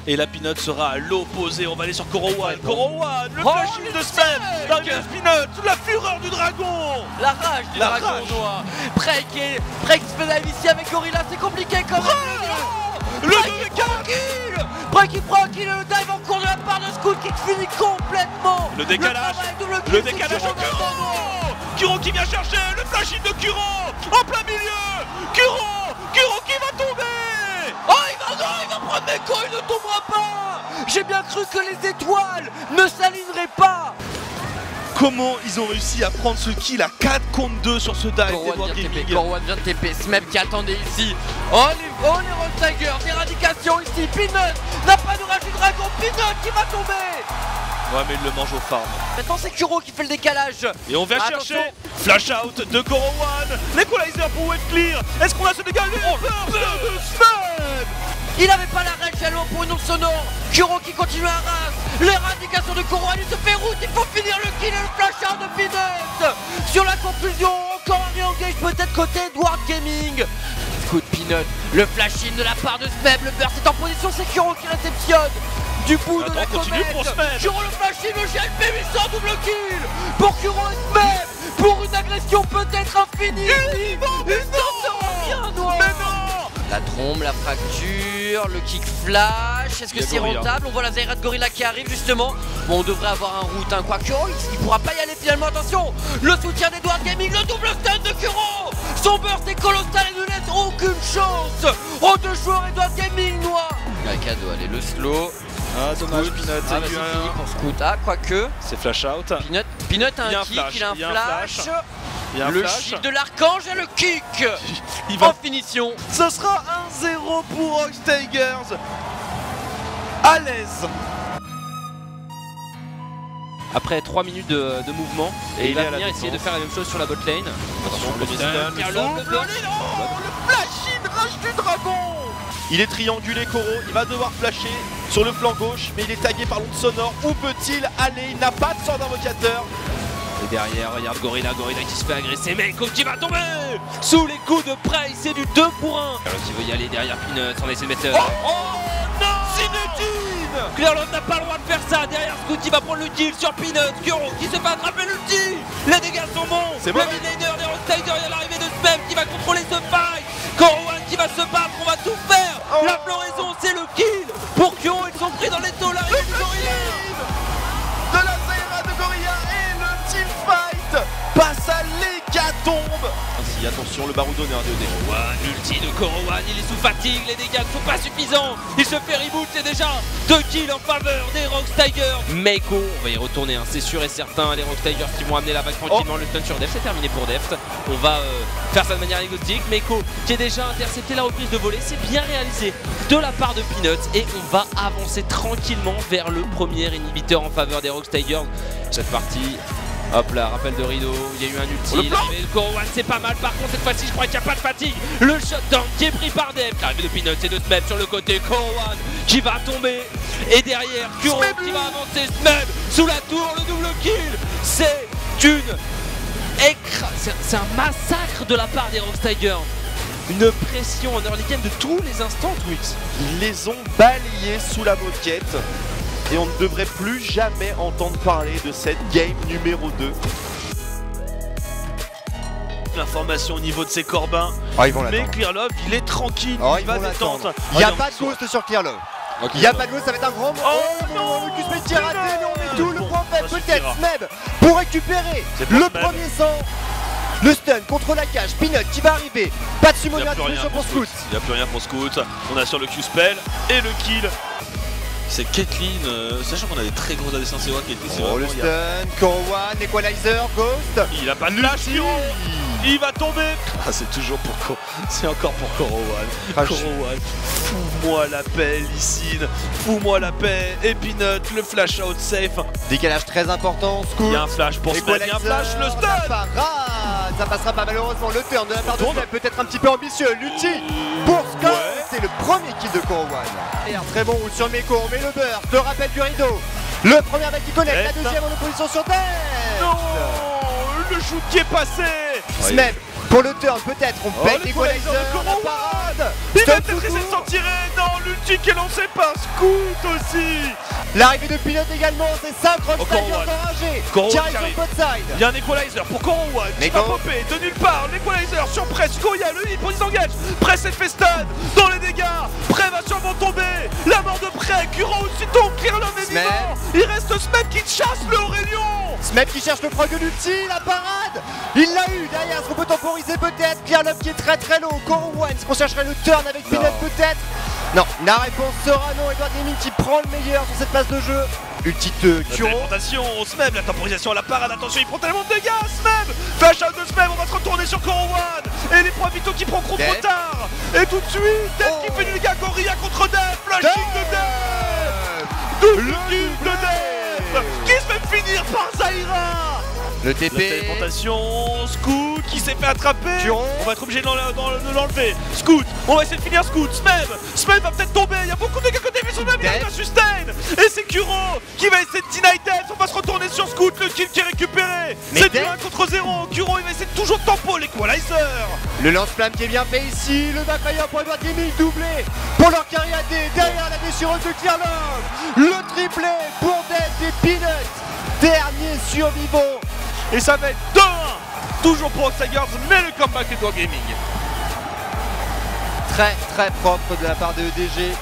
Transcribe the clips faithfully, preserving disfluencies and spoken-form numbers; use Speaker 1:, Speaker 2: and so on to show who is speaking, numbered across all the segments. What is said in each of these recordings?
Speaker 1: Et la Peanut sera à l'opposé, on va aller sur Korowan. Korowan, le
Speaker 2: Oh,
Speaker 1: flashing de Sven. L'arrivée de Peanut, la fureur du dragon.
Speaker 2: La rage du
Speaker 1: La
Speaker 2: dragon
Speaker 1: rage.
Speaker 2: noir. Break et Break se fait dive ici avec Gorilla, c'est compliqué quand même.
Speaker 1: Le
Speaker 2: Break
Speaker 1: deux
Speaker 2: il
Speaker 1: v
Speaker 2: prend un kill. Break il prend un kill et le dive en cours de la part de Scout qui finit complètement.
Speaker 1: Le décalage,
Speaker 2: travail double kill,
Speaker 1: le
Speaker 2: c'est
Speaker 1: décalage
Speaker 2: Kuro
Speaker 1: de Kuro. Kuro qui vient chercher, le flashing de Kuro en plein milieu. Kuro, Kuro qui va tomber.
Speaker 2: Oh il va non, il va prendre Meko, il ne tombera pas. J'ai bien cru que les étoiles ne s'aligneraient pas.
Speaker 1: Comment ils ont réussi à prendre ce kill à quatre contre deux sur ce dive
Speaker 2: Corwan
Speaker 1: d'Edward
Speaker 2: vient de T P,
Speaker 1: Gaming.
Speaker 2: Corwan vient de T P, Smeb qui attendait ici. Oh les, oh les Rock Tigers, éradication ici, Peanut n'a pas de rage du dragon, Peanut qui va tomber.
Speaker 1: Ouais mais il le mange au farm.
Speaker 2: Maintenant c'est Kuro qui fait le décalage.
Speaker 1: Et on vient
Speaker 2: Attention.
Speaker 1: chercher flash out de Korowan. L'équalizer pour Wave Clear. Est-ce qu'on a ce dégât lui oh, de Sven.
Speaker 2: Il avait pas la rage alors pour une onde sonore. Kuro qui continue à race. L'éradication de Corwan, il se fait route, il faut finir le kill et le flash out de Peanut. Sur la conclusion, encore un re-engage peut-être côté Edward Gaming. Scout Peanut, le flash-in de la part de Smeb, le burst est en position, c'est Kuro qui réceptionne. Du bout de
Speaker 1: Attends,
Speaker 2: la
Speaker 1: continue
Speaker 2: comète,
Speaker 1: pour Smeb.
Speaker 2: Kuro le flash-in, le G L P huit cents double kill pour Kuro et Smeb, pour une agression peut-être infinie. Il n'en sera rien, noir.
Speaker 1: Mais non.
Speaker 2: La trombe, la fracture, le kick flash, est-ce que
Speaker 1: Il y a
Speaker 2: c'est
Speaker 1: Gorilla.
Speaker 2: rentable? On voit la Zaira de Gorilla qui arrive justement. Bon, on devrait avoir un route, hein. Quoique, oh, il, il pourra pas y aller finalement, attention. Le soutien d'Edward Gaming, le double stun de Kuro. Son burst est colossal et ne laisse aucune chance. Oh, deux joueurs Edward Gaming, noir. Un cadeau, allez, le slow.
Speaker 1: Ah dommage Peanut,
Speaker 2: Ah, bah, c'est fini pour Scout. Ah, quoique.
Speaker 1: c'est flash out.
Speaker 2: Peanut, Peanut a
Speaker 1: Il y a
Speaker 2: un
Speaker 1: un
Speaker 2: kick,
Speaker 1: flash,
Speaker 2: il a un
Speaker 1: il y a un
Speaker 2: flash.
Speaker 1: flash. Il y a un
Speaker 2: Le
Speaker 1: flash.
Speaker 2: shield de l'archange et le kick.
Speaker 1: Il va...
Speaker 2: En finition.
Speaker 1: Ce sera un zéro pour Rock Tigers. À l'aise.
Speaker 3: Après trois minutes de, de mouvement, et,
Speaker 1: Et
Speaker 3: il
Speaker 1: il
Speaker 3: va
Speaker 1: est à la
Speaker 3: venir essayer de
Speaker 1: défense.
Speaker 3: faire la même chose sur la bot lane.
Speaker 1: Attention, le
Speaker 3: stun,
Speaker 1: stun, le
Speaker 3: Carlo,
Speaker 1: souffle,
Speaker 3: le
Speaker 1: le
Speaker 3: burst.
Speaker 1: l'élan, le flash-in rage du dragon. Il est triangulé Koro, il va devoir flasher sur le flanc gauche, mais il est tagué par l'onde sonore. Où peut-il aller? Il n'a pas de sort d'invocateur.
Speaker 3: Et derrière, regarde Gorilla, Gorilla qui se fait agresser, Meko qui va tomber sous les coups de Prey, c'est du deux pour un. Alors qui veut y aller derrière Peanut, on essaie de mettre...
Speaker 1: Oh, oh non, Zinedine.
Speaker 3: Clearlove n'a pas le droit de faire ça, derrière Scout qui va prendre le kill sur Peanut, Kuro qui se fait attraper l'ulti. Les dégâts sont bons,
Speaker 1: C'est
Speaker 3: le
Speaker 1: bon.
Speaker 3: mid-laner des Rock Tigers, il y a l'arrivée de Smeb qui va contrôler ce fight. Korowan qui va se battre, on va tout faire.
Speaker 1: Oh.
Speaker 3: La floraison c'est le kill pour Kuro, ils sont pris dans les taux, l'arrivée du Gorilla.
Speaker 1: De la Zaira de Gorilla et le teamfight passe à l'hécatombe. Ainsi, attention, le baroudon est un D O D.
Speaker 3: Korowan, l'ulti de Korowan, il est sous fatigue, les dégâts ne sont pas suffisants. Il se fait reboot, c'est déjà deux kills en faveur des Rock Tigers. Meko, on va y retourner, hein, c'est sûr et certain. Les Rock Tigers qui vont amener la vague tranquillement. Le stun sur Deft, c'est terminé pour Deft. On va euh, faire ça de manière anecdotique. Meko qui a déjà intercepté la reprise de volée, c'est bien réalisé de la part de Peanut. Et on va avancer tranquillement vers le premier inhibiteur en faveur des Rock Tigers. Cette partie. Hop là, rappel de rideau, il y a eu un ulti, l'arrivée de Korowan c'est pas mal, par contre cette fois-ci je crois qu'il n'y a pas de fatigue. Le shutdown qui est pris par Deft, l'arrivée de Peanut et de Smeb sur le côté, Korowan qui va tomber. Et derrière, Kuro qui va avancer, Smeb sous la tour, le double kill. C'est une écra... C'est un massacre de la part des Rock Tigers. Une pression en early game de tous les instants, Twix.
Speaker 1: Ils les ont balayés sous la moquette. Et on ne devrait plus jamais entendre parler de cette game numéro deux. L'information au niveau de ses corbins.
Speaker 4: Oh, ils vont
Speaker 1: Mais
Speaker 4: l'attendre.
Speaker 1: Clearlove, il est tranquille,
Speaker 4: Oh,
Speaker 1: il
Speaker 4: ils
Speaker 1: va
Speaker 4: vont
Speaker 1: détendre.
Speaker 4: l'attendre. Il n'y a
Speaker 1: Oh,
Speaker 4: pas de ghost sur Clearlove.
Speaker 3: Ok,
Speaker 4: Il n'y a pas de ghost, ça va être un grand...
Speaker 1: Oh
Speaker 4: non, le Q S qui a raté, mais on met tout, le
Speaker 1: Bon,
Speaker 4: point
Speaker 1: ça
Speaker 4: fait, peut-être
Speaker 1: suffira.
Speaker 4: Smeb pour récupérer
Speaker 1: C'est pour
Speaker 4: le
Speaker 1: Smeb.
Speaker 4: premier sang. Le stun contre la cage, Peanut qui va arriver. Pas de
Speaker 1: Il
Speaker 4: summoner
Speaker 1: n'y a
Speaker 4: à
Speaker 1: plus rien
Speaker 4: pour
Speaker 1: pour Scout.
Speaker 4: Scout.
Speaker 1: Il n'y a plus rien pour Scout. On assure le Q-spell et le kill. C'est Caitlyn, euh, sachant qu'on a des très gros A D C en C O A, Caitlyn c'est
Speaker 4: Oh, le
Speaker 1: vraiment... il y a-
Speaker 4: stun, Korowan, Equalizer, Ghost.
Speaker 1: Il a pas de flash, Kiro. Il va tomber. Ah, c'est toujours pour Koro. C'est encore pour Korowan.
Speaker 4: Ah, je-
Speaker 1: Korowan, fous-moi la paix, Lysine. Fous-moi la paix. Et Peanut, le flash out safe.
Speaker 4: Décalage très important, Scout.
Speaker 1: Il y a un flash pour Smeb. Il y a un flash, le
Speaker 4: la
Speaker 1: stun.
Speaker 4: parade. Ça passera pas malheureusement, le turn de la part de
Speaker 1: Tourne.
Speaker 4: Smeb, peut-être un petit peu ambitieux. L'ulti pour Scott,
Speaker 1: Ouais.
Speaker 4: c'est le premier kill de Korowan. Et un très bon route sur Meko, on met le burst, le rappel du rideau. Le premier avec qui connecte, la
Speaker 1: Deft.
Speaker 4: deuxième en opposition sur Deft.
Speaker 1: Non, le shoot qui est passé.
Speaker 4: Smeb pour le turn, peut-être, on
Speaker 1: Oh,
Speaker 4: pète
Speaker 1: le
Speaker 4: l'Equalizer,
Speaker 1: Equalizer de
Speaker 4: la
Speaker 1: Korowan.
Speaker 4: parade.
Speaker 1: Il va
Speaker 4: Stun
Speaker 1: peut-être
Speaker 4: Fuku.
Speaker 1: essayer de s'en tirer. Non, l'ulti qui est lancé par Scout. Scout aussi.
Speaker 4: L'arrivée de Pilote également, c'est cinq
Speaker 1: Oh,
Speaker 4: Rockstagers
Speaker 1: Corrowan.
Speaker 4: enragés
Speaker 1: Corrowan
Speaker 4: qui arrivent
Speaker 1: qui
Speaker 4: sur le
Speaker 1: arrive.
Speaker 4: pot side.
Speaker 1: Il y a un equalizer pour Corrowan qui
Speaker 4: Neko.
Speaker 1: va popper de nulle part. L'equalizer sur Press, Koya, le hit pour il s'engage. Press et fait stun dans les dégâts. Press va sûrement tomber. La mort de Press, Kuro aussi tombe. Clearlove est
Speaker 4: Smeb.
Speaker 1: vivant. Il reste Smeb qui chasse le Aurélien.
Speaker 4: Smeb qui cherche le frog de l'ulti, la parade. Il l'a eu derrière, est-ce qu'on peut temporiser peut-être? Clearlove qui est très très low. Corrowan, est-ce qu'on chercherait le turn avec Pilote peut-être? Non, la réponse sera non. Edward Gaming qui prend le meilleur sur cette phase de jeu. Ulti de
Speaker 1: La
Speaker 4: Kuro.
Speaker 1: téléportation, Smeb, la temporisation à la parade, attention, il prend tellement de dégâts, Smeb. Flash out de Smeb, on va se retourner sur Corrowan. Et les points vitaux qui prend trop trop
Speaker 4: Death.
Speaker 1: tard. Et tout de suite, Death
Speaker 4: Oh.
Speaker 1: qui fait du dégât, Gorilla contre Death, flashing de Death. Double kill de Death, qui se fait finir par Zaira.
Speaker 4: Le T
Speaker 1: La
Speaker 4: P.
Speaker 1: téléportation, Scout qui s'est fait attraper.
Speaker 4: Turon.
Speaker 1: On va être obligé de l'en- d'en- de l'enlever. Scout, on va essayer de finir Scout. Smeb, Smeb va peut-être tomber. Il y a beaucoup de dégâts côté, mais son même il arrive à sustain. Et c'est Kuro qui va essayer de deny Death. On va se retourner sur Scout, le kill qui est récupéré.
Speaker 4: Mais
Speaker 1: C'est du
Speaker 4: Death.
Speaker 1: un contre zéro. Kuro il va essayer de toujours tempo l'equalizer.
Speaker 4: Le lance-flamme qui est bien fait ici. Le backfire pour Edward Gaming doublé pour leur carrière A D. Derrière la déchireuse de Clearlove. Le triplé pour Death et Peanut. Dernier survivant.
Speaker 1: Et ça va être deux un. Toujours pour Tigers, mais le comeback est Edward Gaming.
Speaker 4: Très très propre de la part de E D G.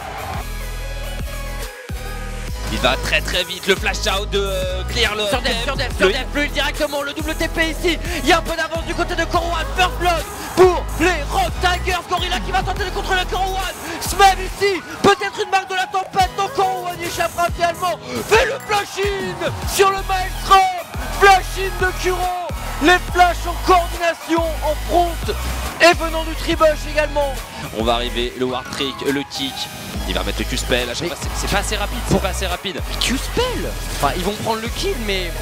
Speaker 3: Il va très très vite, le flash out de euh, Clearlove.
Speaker 2: Sur Death, sur Death, sur
Speaker 3: Le-
Speaker 2: Death, fluide directement, le double T P ici. Il y a un peu d'avance du côté de Corrowan. First blood pour les Rock Tigers. Gorilla qui va tenter de contrôler Corrowan. Smeb ici, peut-être une marque de la tempête. Donc Corrowan y échappera finalement. Fait le flash-in sur le Maelstrom. Flash-in de Kuro. Les flashs en coordination, en front. Et venant du Tribush également.
Speaker 3: On va arriver, le War Trick, le kick. Il va mettre le Q-Spell, à chaque
Speaker 2: Mais-
Speaker 3: fois, c'est- c'est pas assez rapide, c'est pas assez rapide.
Speaker 2: Q-Spell. Enfin, ils vont prendre le kill, mais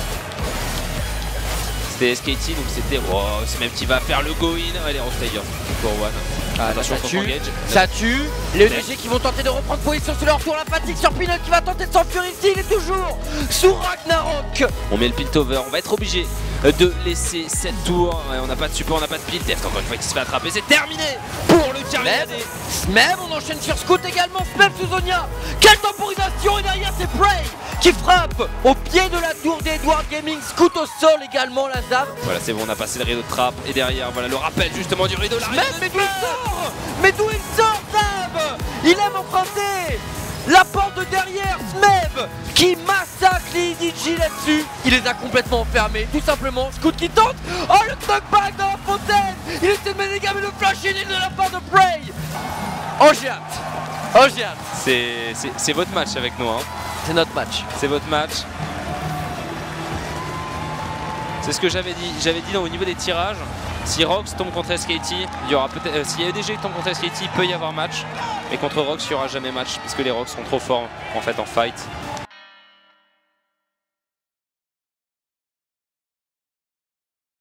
Speaker 3: C'était S K T, donc c'était. Oh, c'est même qui va faire le go-in. Allez, Rock Tigers, Corrowan. Attention,
Speaker 2: ça
Speaker 3: contre
Speaker 2: tue.
Speaker 3: engage.
Speaker 2: Ça tue. Les E D G qui vont tenter de reprendre position sur leur tour. La fatigue sur Peanut qui va tenter de s'enfuir ici. Il est toujours sous Ragnarok.
Speaker 3: On met le Piltover, on va être obligé de laisser cette tour. Ouais, on n'a pas de support, on n'a pas de pile. Deft encore une fois qui se fait attraper, c'est terminé pour le Carly A
Speaker 2: Smeb,
Speaker 3: D.
Speaker 2: Smeb, on enchaîne sur Scout également. Smeb sous Zonia. Quelle temporisation. Et derrière c'est Prey qui frappe au pied de la tour d'Edward Gaming. Scout au sol également, la Zab.
Speaker 3: Voilà, c'est bon, on a passé le rideau de trappe. Et derrière, voilà le rappel justement du rideau.
Speaker 2: Smeb, mais d'où il sort Mais d'où il sort, Zab? Il aime emprunter la porte de derrière. Smeb qui massacre les E D G là-dessus. Il les a complètement enfermés, tout simplement. Scout qui tente. Oh, le knockback dans la fontaine. Il essaie de mettre des gars, mais le flash in de la part de Prey. Oh, j'ai hâte. Oh, j'ai hâte.
Speaker 3: C'est c'est- c'est votre match avec nous, hein.
Speaker 2: C'est notre match.
Speaker 3: C'est votre match. C'est ce que j'avais dit. J'avais dit dans, au niveau des tirages. Si Rox tombe contre S K T, il y aura peut-être. Euh, si E D G tombe contre S K T, il peut y avoir match. Mais contre Rox, il n'y aura jamais match. Parce que les Rox sont trop forts en fait en fight.